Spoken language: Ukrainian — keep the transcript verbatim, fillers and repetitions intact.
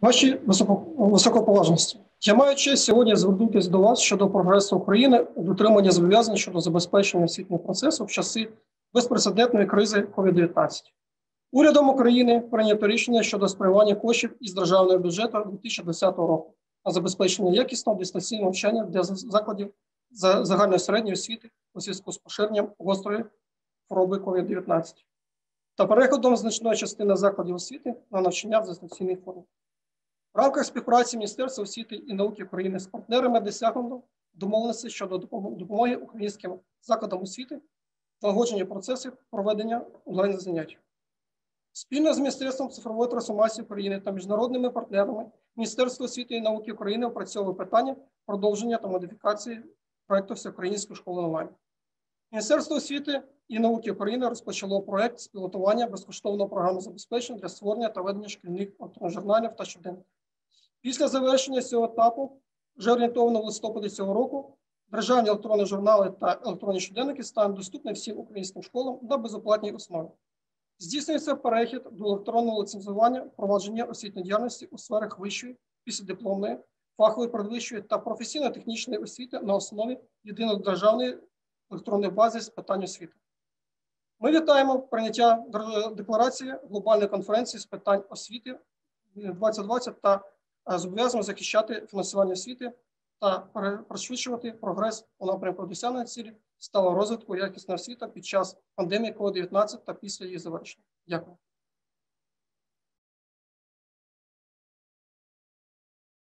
Ваші високоповажності, я маю честь сьогодні звернутися до вас щодо прогресу України у дотриманні зобов'язань щодо забезпечення освітнього процесу в часи безпрецедентної кризи ковід дев'ятнадцять. Урядом України прийнято рішення щодо спрямування коштів із державного бюджету дві тисячі двадцятого року на забезпечення якісного дистанційного навчання для закладів загальної середньої освіти у зв'язку з поширенням гострої хвороби ковід дев'ятнадцять та переходом значної частини закладів освіти на навчання в дистанційній формі. В рамках співпраці Міністерства освіти і науки України з партнерами досягнено домовленості щодо допомоги українським закладам освіти та налагодження процесів проведення онлайн-занять. Спільно з Міністерством цифрової трансформації України та міжнародними партнерами Міністерство освіти і науки України опрацьовує питання продовження та модифікації проєкту Всеукраїнської школи онлайн. Міністерство освіти і науки України розпочало проєкт з пілотування безкоштовного програмного забезпечення для створення та ведення шкільних журналів та щоденників. Після завершення цього етапу, вже орієнтовано в листопаді цього року, державні електронні журнали та електронні щоденники стануть доступні всім українським школам на безоплатній основі. Здійснюється перехід до електронного ліцензування, впровадження освітньої діяльності у сферах вищої, післядипломної, фахової передвищої та професійно-технічної освіти на основі єдиної державної електронної бази з питань освіти. Ми вітаємо прийняття декларації глобальної конференції з питань освіти двадцять двадцять та зобов'язуємо захищати фінансування освіти та пришвидшувати прогрес у напрямку досягнення цілі сталого розвитку якісної освіти під час пандемії ковід дев'ятнадцять та після її завершення. Дякую.